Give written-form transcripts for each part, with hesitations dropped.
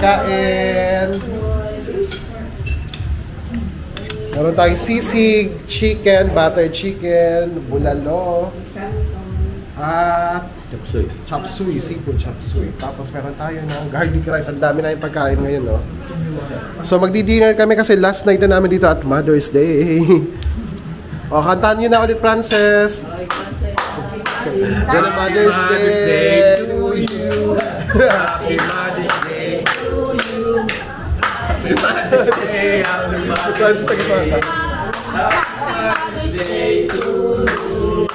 kain. Meron tayong sisig, chicken, butter chicken, bulalo, at chop suey, seafood chop suey. Tapos meron tayo ng garlic rice. Ang dami na yung pagkain ngayon, no? So magdi-dinner kami kasi last night na namin dito at Mother's Day. O, kantaan nyo na ulit, Frances. Happy Mother's Day to you. Happy Mother's Day to you. Happy Mother's Day. Happy Mother's Day. Happy Mother's Day to you.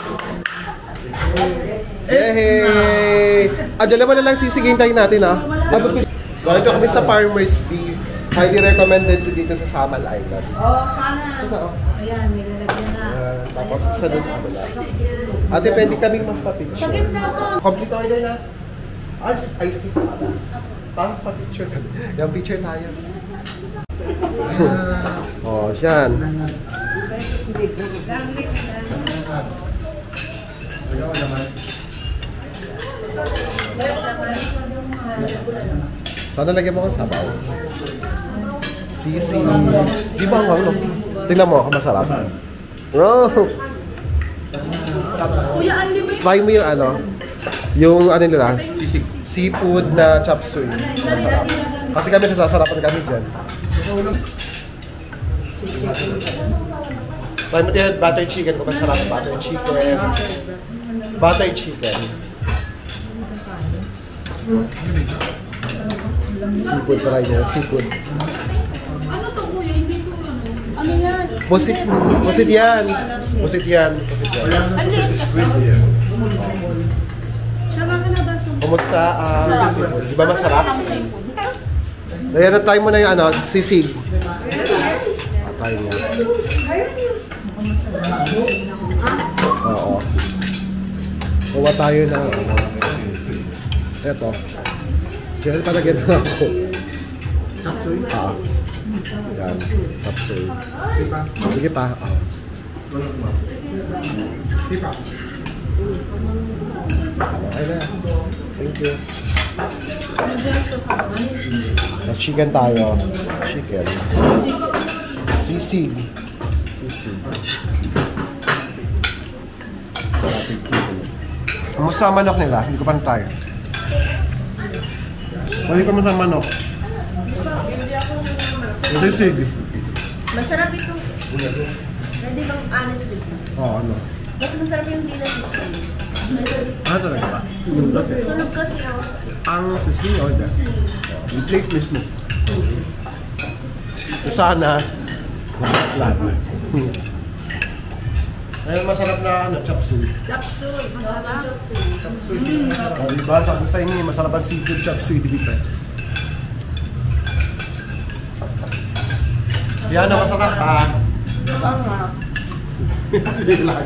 Yay! Dalawa na lang sisigintayin natin, ha? So, ito kami sa Farmer's Bee. Highly recommended to dito sa Samal Island. Oh, sana. Ito, oh. Ayan, may lalagyan na. Tapos isa doon sa kabila. Ate, pwede kaming magpa-picture. Complete order na. I see pa pala. Tapos pa-picture kami. Yung picture tayo. Oh, yan. Sana lagyan mo kang sabaw. Sisi. Di ba ang ano? Tingnan mo ako masarap. Oh. Try mo yung ano? Yung ano nila? Seafood na chop suey. Masarap. Kasi kami nasasarapan kami dyan. Try mo yung butter chicken kung masarap. Butter chicken. Butter chicken. Seafood, try nyo. Seafood. Ano to, kuya? Hindi to ano yan? Busit yan. Busit yan. Busit yan. Kumusta? Di ba masarap? Ayan, try mo na yung ano, sisig. Try mo. Oo. Kuha tayo ng ano. Eto. Diyan palagyan na ako. Tapsoy? Yan. Tapsoy. Sige pa. Tipa. Okay na. Thank you. Tapos chicken tayo. Chicken. Sisig. Sisig. Kamusta ang manok nila? Hindi ko pa na-try. Balik ko mo sa manok. Sisig. Masarap ito. Pwede bang honest with you? Oo, ano? Mas masarap yung dila sisig. Ah, talaga ba? Sunog kasi ako. Ang sisig o hindi? Yung plate mismo. So sana, masarap lang. Ayun, masarap na ano, chop suey. Chop suey. Masarap. Chop suey. Diba, sabi sa inyo, masarap ang seafood chop suey dito. Yan ang masarap ha. Masarap. Sige lang.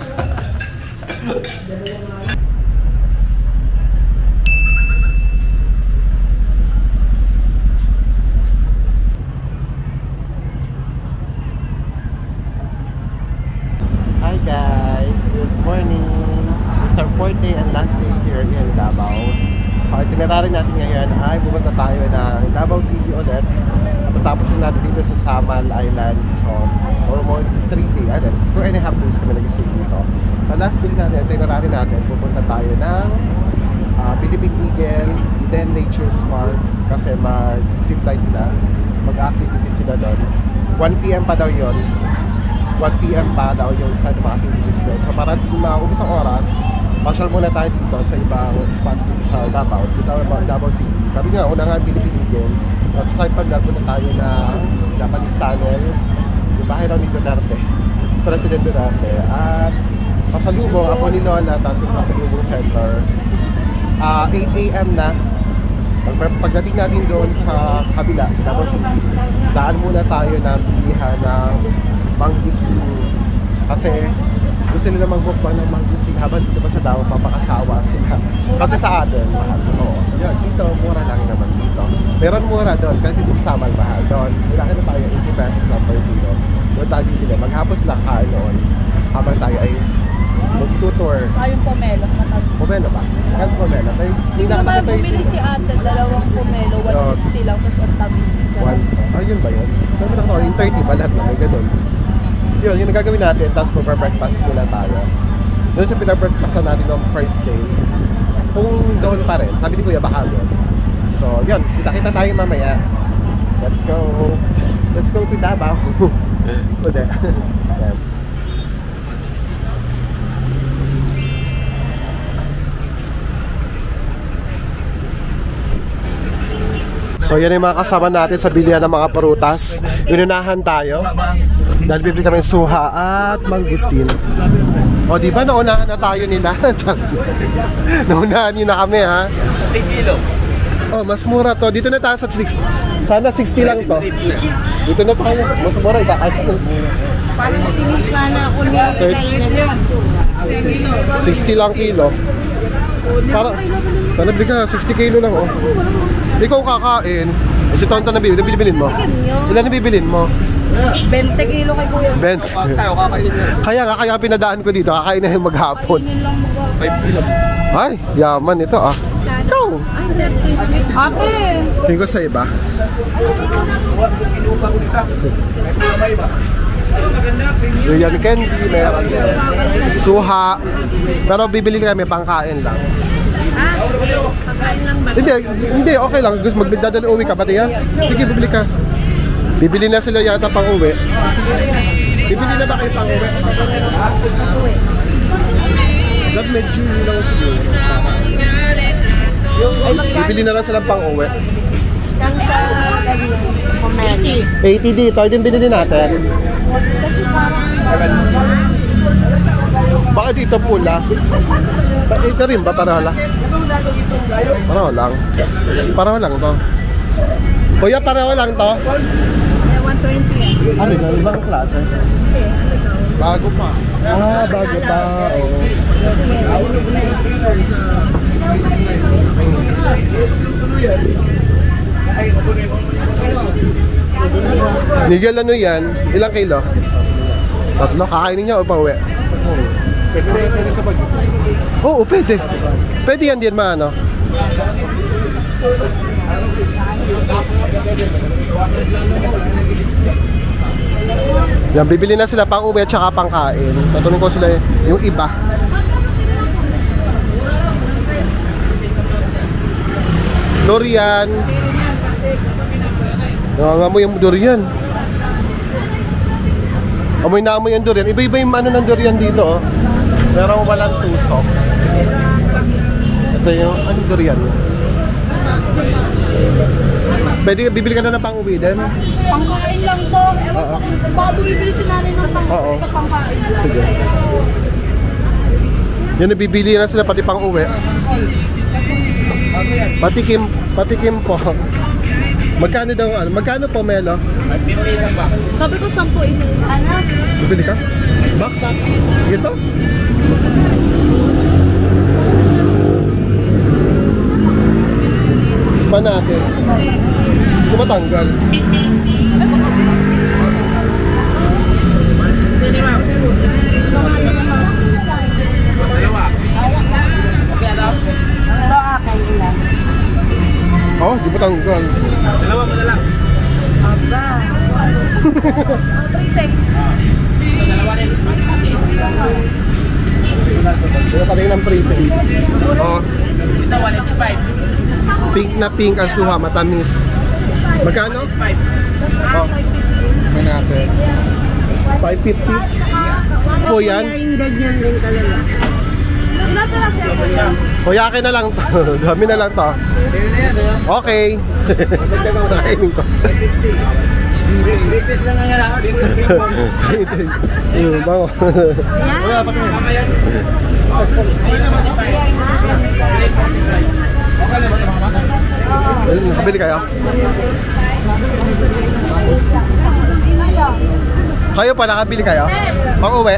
Hi guys, good morning. It's our 4th day and last day here in Davao. So itinerary natin ngayon ay pumunta tayo ng Davao City ulit. At tapos natin dito sa Samal Island. So almost 3 days, 2.5 days kami nag-stay dito. Sa last day natin, itinerary natin, pupunta tayo ng Philippine Eagle, then Nature's Park kasi mag-zipline sila, mag-activities sila doon. 1 PM pa daw yon. 1 PM pa daw yung start ng mga activities doon. So para di maubos ang oras, pasyal muna tayo dito sa ibang spots dito sa Davao. Dito about Davao City. Pero nga, una nga Philippine Eagle. Sa side pa na tayo na Japanese Tunnel. Yung bahay daw ni Duterte. President Duterte. At pasalubong, ako ni Lola, tapos yung pasalubong center. 8 AM na. Pagdating natin doon sa kabila, sa Davao City, daan muna tayo ng bilihan ng mangustin. Kasi gusto nila mag-book pa ng mangustin habang dito pa sa Davao, papakasawa sila. Kasi sa atin, mahal. Oo. Yun, dito, mura lang naman dito. Meron mura doon, kasi dito sa Samal, mahal. Doon, kailangan na tayo 80 pesos lang per kilo. Doon tayo dito, maghapos lang kain noon habang tayo ay Mag-tutor. Yung pomelo, matamis. Pomelo ba? Kan pomelo. Hindi ko naman bumili si ate, dalawang pomelo, 150 lang, tapos ang tamis. Ayun ba yun? Pero ako, yung 30 ba lahat na may ganun? Yun, yung nagagawin natin, tapos mag-breakfast muna tayo. Doon sa pinabreakfastan natin ng first day, kung doon pa rin, sabi ni Kuya baka doon. So, yun, kita-kita tayo mamaya. Let's go. Let's go to Davao. Pwede. Yes. So yan yung mga kasama natin sa bilihan ng mga prutas. Inunahan tayo dahil bibili kami suha at mangustin. O di ba naunahan na tayo nila? Naunahan nyo na kami ha. 10 kilo. Oh, mas mura to. Dito na tayo sa 60. Sana 60 lang to. Dito na tayo. Mas mura ikakaya. Parang sinisla na ako ni 60 lang kilo. Para bili ka, 60 kilo lang oh. Ikaw kakain. Si Tonto na bibilin mo. Ilan na bibilin mo? 20 kilo kay Kuya. 20. Tayo kakainin na. Kaya pinadaan ko dito. Kakain na yung maghapon. 5 kilo. Ay, yaman ito ah. Ikaw. Ate! Tingin ko sa iba. Yan candy, meron din. Suha. Pero bibili kami pangkain lang. Pagkain lang ba? Hindi, okay lang. Gusto magdadala uwi ka, pati yan? Sige, bibili ka. Bibili na sila yata pang uwi. Bibili na ba kayo pang uwi? Love medyo lang siguro. Bibili na lang sila pang uwi. 80 dito, din binili natin. Baka dito pula. Ito rin ba? Paraho lang? Paraho lang. Paraho lang to. Kuya, paraho lang to? 120. Ano yun? Ibang klase? Bago pa. Ah, bago pa. Oo. Miguel, ano yan? Ilang kilo? Tatlo, kakainin niya o pauwi? Pwede sa bag. Oo, pwede. Pwede yan din maano. Yan, bibili na sila pang uwi at saka pang kain. Tatanong ko sila yung iba. Durian. Nangangamoy yung durian. Amoy na amoy yung durian. Iba-iba yung ano ng durian dito oh. Pero walang tusok. Ito yung, anong durian? Pwede, bibili ka na ng pang-uwi din? Pangkain lang to. Ewan ko kung baka bumibili si nanay ng pangkain lang. Sige. Yun, nabibili na sila pati pang-uwi. Patikim po. Magkano daw, ano? Magkano po, Melo? Sabi ko 10 ini. Anak. Bibili ka? Box? Ito? Pa natin. Kung matanggal. Oh, di ba tanggal? Dalawa mo na lang. Aba. Pretext. Dalawa rin. Wala pa rin ng prepaid. Oh, Ito, 185. pink na pink ang suha, matamis. Magkano? 5. Oh, pa natin. 550. Po yan? Yung ganyan din talaga. Kuya, akin na lang to. Dami na lang to. Okay. Kainin ko. 50 lang nga ako. Yung bango. Kuya, pati. Nakabili kayo? Kayo pa, nakabili kayo? Pang-uwi?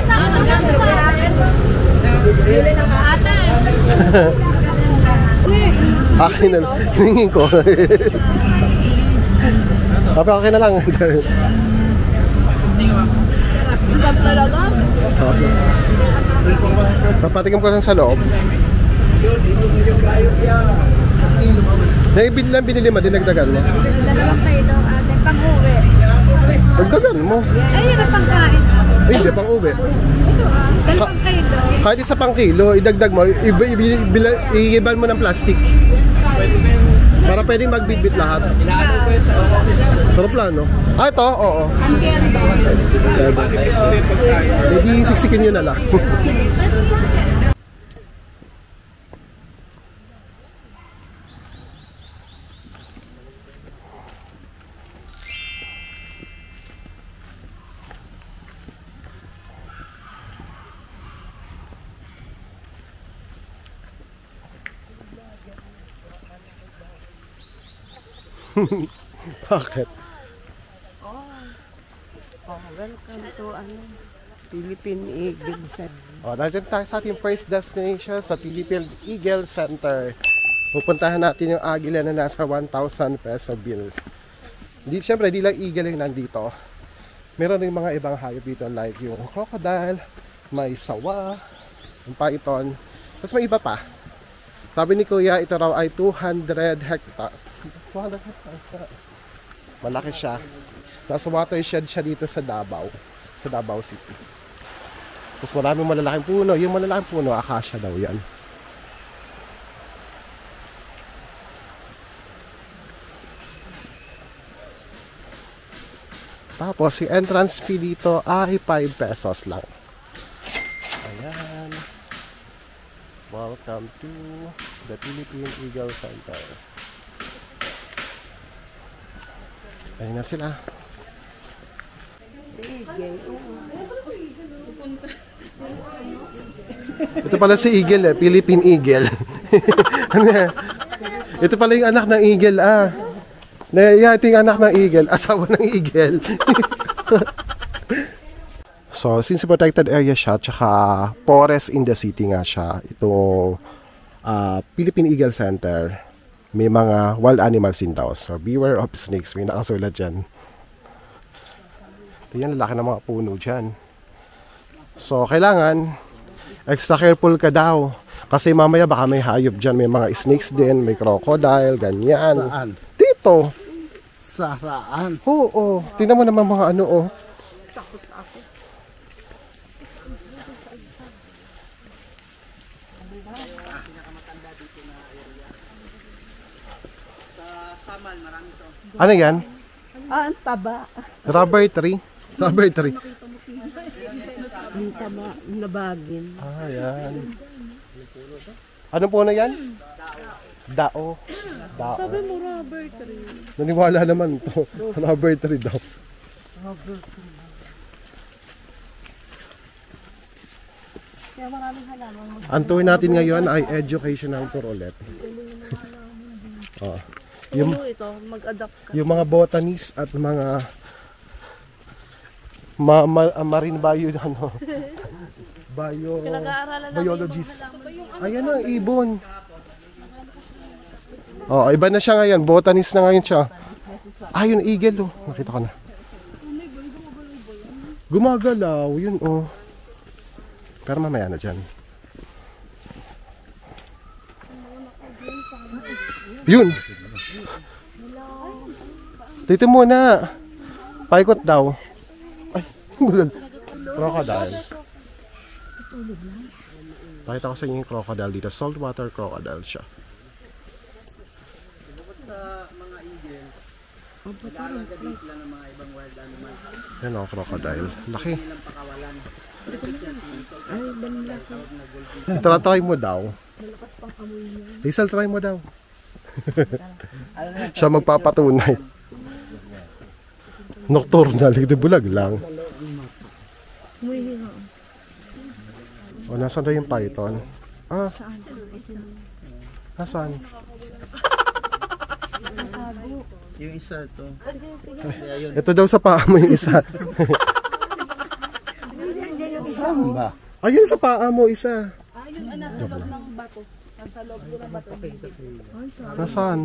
Akin na lang. Hiningin ko. Papi, akin na lang. Sugab talaga. Papatikim ko lang sa loob. Naibid lang binili mo, dinagdagan mo. 2 kilo ate, pang-uwi. Dagdagan mo. Ay, yun ang pangkain. Ay, hindi, pang uwi. 2 kilo. Kahit isa pang kilo, idagdag mo, iiban mo ng plastic. Para pwedeng magbitbit lahat. Sarap lang, no? Ah, ito? Oo. Ang kendo. Hindi siksikin nyo na lang. Bakit? Welcome to Philippine Eagle Center. Nandiyan tayo sa ating first destination sa Philippine Eagle Center. Pupuntahan natin yung agila na nasa 1,000 peso bill. Siyempre, di lang eagle yung nandito. Meron rin mga ibang hayop dito like yung crocodile, may sawa, yung python. Tapos may iba pa. Sabi ni Kuya, ito raw ay 200 hectares. 200 hectares. Malaki siya. Nasa watershed siya dito sa Davao. Sa Davao City. Tapos maraming malalaking puno. Yung malalaking puno, acacia daw yan. Tapos, yung entrance fee dito ay 5 pesos lang. Ayan. Welcome to the Philippine Eagle Center. Ayun na sila. Ito pala si Eagle Philippine Eagle. Ito pala yung anak ng Eagle ito yung anak ng Eagle, asawa ng Eagle. So, since protected area siya, tsaka forest in the city nga siya, itong Philippine Eagle Center, may mga wild animals din daw. So, beware of snakes. May nakasulat dyan. Tingnan, lalaki ng mga puno dyan. So, kailangan extra careful ka daw. Kasi mamaya baka may hayop dyan. May mga snakes din, may crocodile, ganyan. Saan? Dito. Saan? Oo. Tingnan mo naman mga ano, Ano yan? Ang taba. Rubber tree? Rubber tree. Ang taba. Nabagin. Yan. Anong puno yan? Dao. Dao. Sabi mo rubber tree. Naniwala naman to. Rubber tree daw. Kaya maraming halaman. Ang tuwin natin ngayon ay educational tour ulit. Yung, ito, mag-adapt ka. yung mga botanist at mga marine bio Pinag-aaralan biologist. Ayan ang ibon. Iba na siya ngayon. Botanist na ngayon siya. Yung eagle Nakita ko na. Gumagalaw. Yun Pero mamaya na dyan. Yun. Dito muna. Paikot daw. Ay, crocodile. Pakita ko sa inyo yung crocodile dito. Saltwater crocodile siya. Sa mga eagle, nag-aalaga sila ng mga ibang wild animals. Yan crocodile. Laki. Nilang pakawalan. Try mo daw. Hazel, try mo daw. Siya magpapatunay. Nocturnal, hindi bulag lang. Nasaan daw yung python? Nasaan? Yung isa to. Ito daw sa paa mo yung isa. Saan ba? Ayun sa paa mo isa. Yung nasa loob ng bato. Nasa loob ng bato. Nasaan?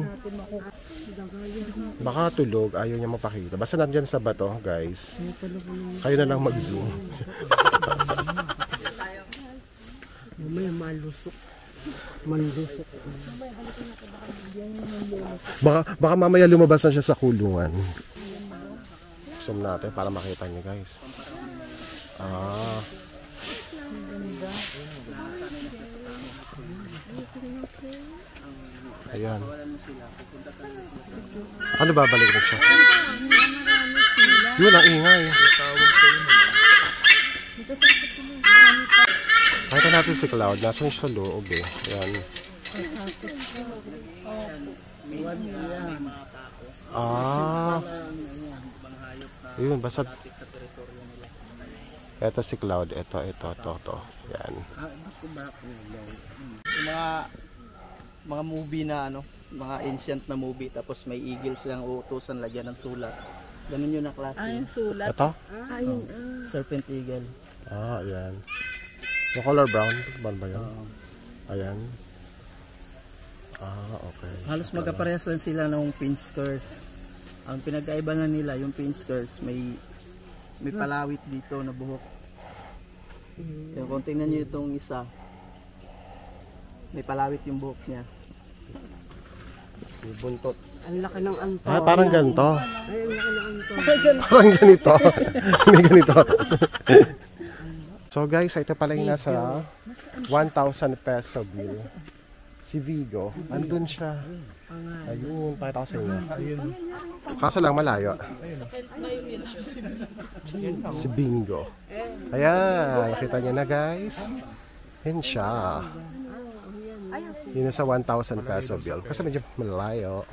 Baka tulog, ayaw niya mapakita. Basta nandyan sa bato, guys. Kayo na lang mag-zoom. May malusok. Malusok. Baka mamaya lumabas na siya sa kulungan. Zoom natin para makita niyo guys. Ayan. Ano babalik na siya? Yun ang ingay. Nakita natin si Cloud. Nasaan siya loob eh. Ayan. Yun, basta ito si Cloud, ito. Yan. Mga movie na mga ancient na movie tapos may eagle silang uutusan lagyan ng sulat. Ganun yun na klase. Yung sulat. Ito? Serpent eagle. Ayan. Yung color brown, ba yun? Ayan. Okay. Halos magkaparehas lang sila ng pinskers. Ang pinagkaiba nga nila, yung pinskers, may palawit dito na buhok. So, kung tingnan nyo itong isa, may palawit yung buhok niya. Yung buntot. Ang laki ng anto. Parang ganito. Ay, ang laki ng anto. Parang ganito. Hindi ganito. So guys, ito pala yung nasa 1,000 peso bill. Si Vigo, andun siya. Ayun, pakita ko sa inyo. Kaso lang malayo. Si Bingo. Ayan, nakita niyo na guys. Yan siya. Yun nasa 1,000 peso bill. Kasi medyo malayo.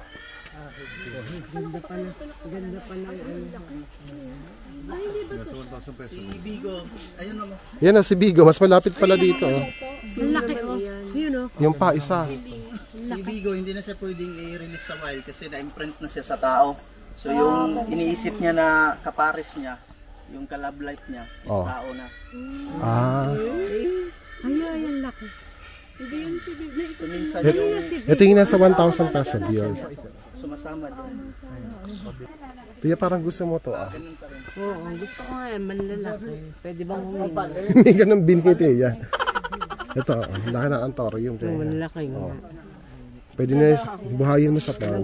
Ganda pa ng Si Bigo, ayun naman. Yan na si Bigo, mas malapit pala dito. Ang laki, Yun, Yung pa isa. Si Bigo, hindi na siya pwedeng i-release sa wild kasi na-imprint na siya sa tao. So yung iniisip niya na kapares niya, yung ka-love life niya, is tao na. Ay, ang laki. So minsan yung Ito yung nasa 1,000 peso bill. sumasama doon. Tiya, parang gusto mo to Oo, gusto ko nga yan, manlalaki. Pwede bang humingi? Hindi ka nang binhi, Tiya. Ito, laki ng antorium. Manlalaki nga. Pwede na buhayin mo sa pan.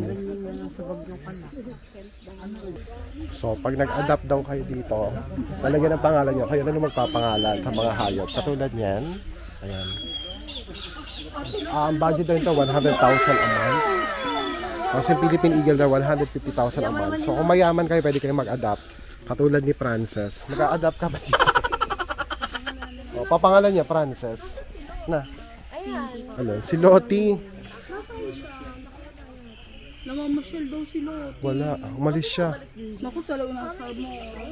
So, pag nag-adapt daw kayo dito, talagyan ng pangalan nyo, kayo na nung magpapangalan sa mga hayop. Katulad niyan, ayan. Ang budget daw ito, 100,000 a month. Kasi Philippine Eagle na 150,000 a month. So, kung mayaman kayo, pwede kayo mag-adapt. Katulad ni Frances. Mag-a-adapt ka ba dito? O, papangalan niya, Frances. Na. Ano? Si Lottie. Namamasyal daw si Lot. Wala. Umalis siya. Naku, talaga nasa mo.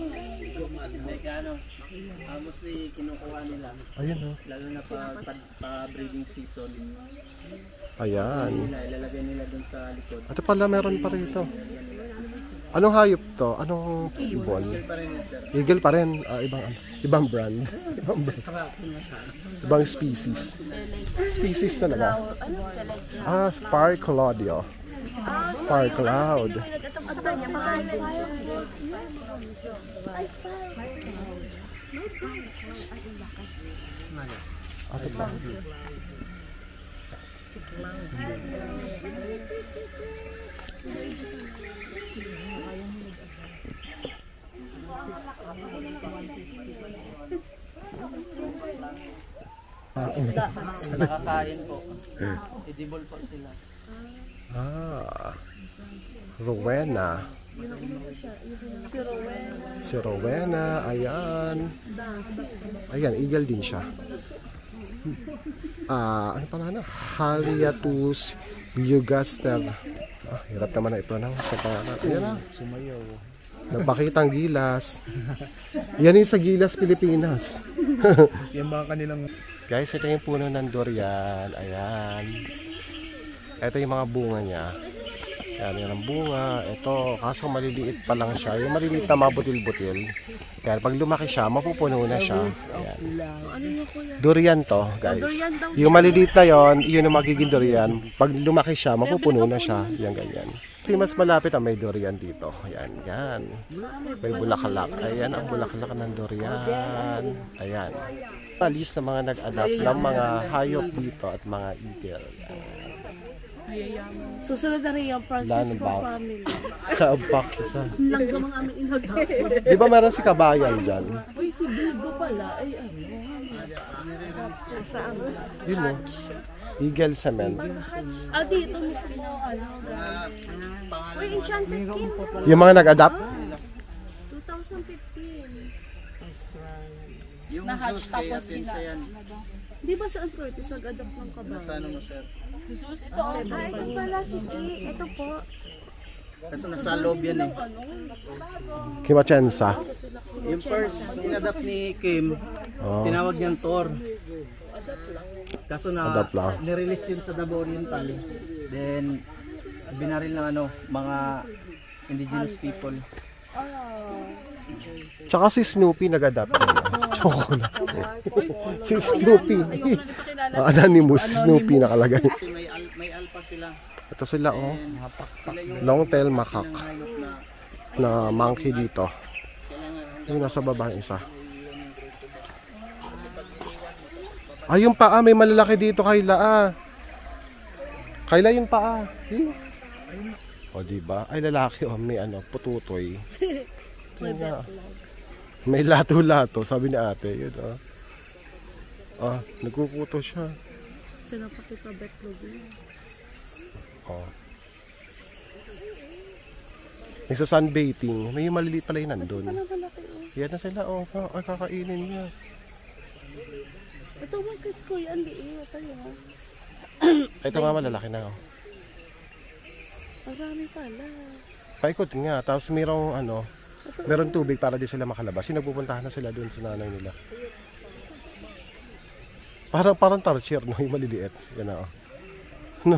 Mostly kinukuha nila. Ayun o. Lalo na pa-breeding season. Ayan. Ilalagay nila dun sa likod. Ito pala, meron pa rito. Anong hayop to? Anong ibon? Eagle pa rin. Ibang brand. Ibang species. Species talaga. Spark Claudio. Spark Cloud. Ito pa. Nakakain po. Edible po sila. Rowena. Si Rowena, ayan. Ayan, eagle din siya. Ano pala na? Haliatus Yugaster. Hirap naman na i-pronounce sa pangalan. Ayan na. Sumayaw. Nagpakitang gilas. Yan yung sa Gilas, Pilipinas. Yan mga kanilang... Guys, ito yung puno ng durian. Ayan. Ito yung mga bunga niya. Ayan, yan ang bunga. Ito, kaso maliliit pa lang siya. Yung maliliit na mabutil-butil. Kaya pag lumaki siya, mapupuno na siya. Ayan. Durian to, guys. Yung maliliit na yon, yun ang magiging durian. Pag lumaki siya, mapupuno na siya. Yan, ganyan. Kasi mas malapit ang may durian dito. Ayan, yan. May bulaklak. Ayan ang bulaklak ng durian. Ayan. Alis sa mga nag-adapt ng mga hayop dito at mga eagle. Susunod na rin yung Francisco Landmark. family. Sa box sa. Langgamang aming inagap. Di ba meron si Kabayan dyan? Uy, si Bilbo pala. Ay, ano? Saan? Yun o. Eagle cement. Dito mismo, ano, Uy, Enchanted King. Yung mga nag-adapt? 2015. Yung Na-hatch Zeus tapos kaya sila. yan. Di ba sa Antortis nag-adapt ng kabayan? Sa ano mo, sir? Jesus, ito ang Ay, ito pala, sige. Ito po. Kaso nasa loob yan eh. Kimachensa. Yung first inadapt ni Kim, Oh. tinawag niyang Thor. Kaso na Adapt lang. nirelease yun sa Davao Oriental. Then binaril ng ano, mga indigenous people. Tsaka si Snoopy nag-adapt. Chocolate. Si Snoopy. Anonymous Snoopy nakalagay. Kasi may alpha sila. Ito sila oh. Long tail macaque na monkey dito. Yung nasa baba yung isa. Ay, yung paa, may malalaki dito, Kayla ah. Kayla yung paa. O, diba? Ay, lalaki oh, may ano, pututoy. May lato-lato, sabi ni ate. Yun oh. Ah, nagkukuto siya. pinapakita backlog yun. Oh. May sa sunbathing. May maliliit pala yun nandun. Yan na sila. Oh, ay, kakainin niya. Ito bakit ko yan, liit. Ayun. Ito nga malalaki na. Oh. Marami pala. Paikot nga. Tapos mayroong ano, meron tubig para di sila makalabas. Yung nagpupuntahan na sila doon sa nanay nila. Parang tarsier, no? Yung maliliit. Yan na, oh. No.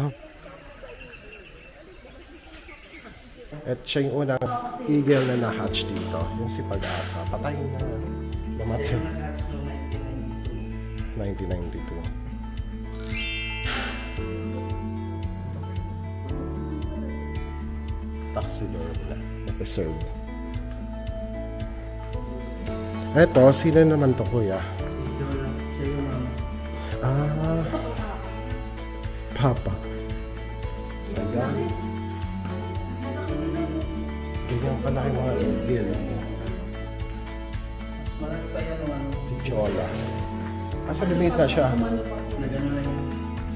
At siya yung unang eagle na na-hatch dito. Yung si Pag-asa. Patay na. Namatay. 1992. Taxidermy na preserve. Eto, sino naman to, kuya? Ah, Papa. Ayan. Ganyan pala yung mga eagle. Marami pa yan o ano. Si Chola. Asa lumit na siya? Na gano'n na yung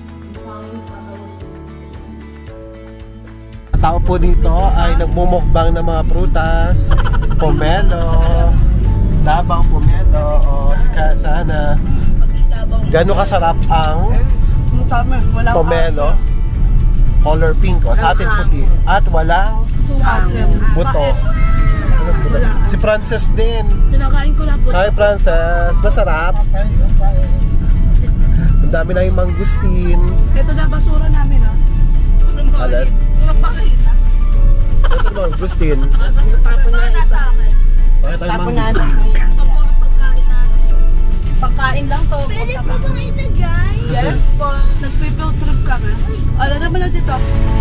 Tao po dito ay nagmumukbang ng mga prutas, pomelo, dabang pomelo, o sana. Gano'ng kasarap ang pomelo? Color pink, o sa atin puti. At walang buto. Si Frances din. Pinakain ko lang po. Hi Frances, masarap. Ang dami na yung mangustin. Ito na basura namin, ha? Alat. Nasa mangustin? Tapon na ito. Bakit tayo mangustin? Ito po ang pagkain namin. Pagkain lang to. Pwede po bang ito, guys? Yes po. Nag-people trip kami. Alam naman na dito.